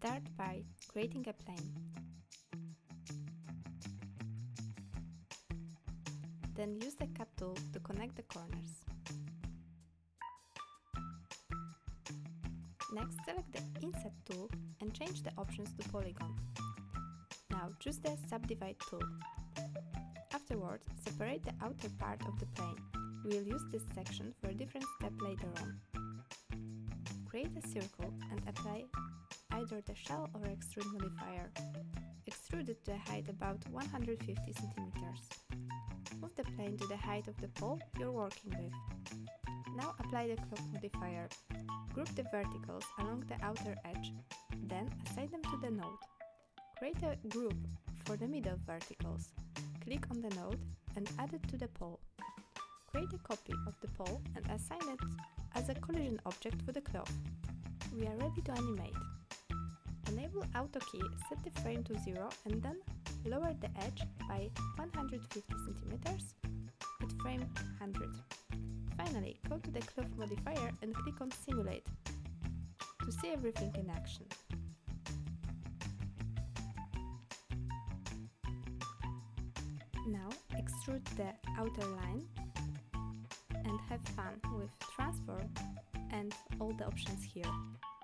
Start by creating a plane. Then use the cut tool to connect the corners. Next, select the Inset tool and change the options to Polygon. Now choose the Subdivide tool. Afterwards, separate the outer part of the plane. We will use this section for a different step later on. Create a circle and apply either the shell or extrude modifier. Extrude it to a height about 150 cm. Move the plane to the height of the pole you're working with. Now apply the cloth modifier. Group the verticals along the outer edge, then assign them to the node. Create a group for the middle verticals. Click on the node and add it to the pole. Create a copy of the pole and assign it as a collision object for the cloth. We are ready to animate. Enable Auto key, set the frame to 0 and then lower the edge by 150 cm at frame 100. Finally, go to the cloth modifier and click on Simulate to see everything in action. Now extrude the outer line and have fun with transform and all the options here.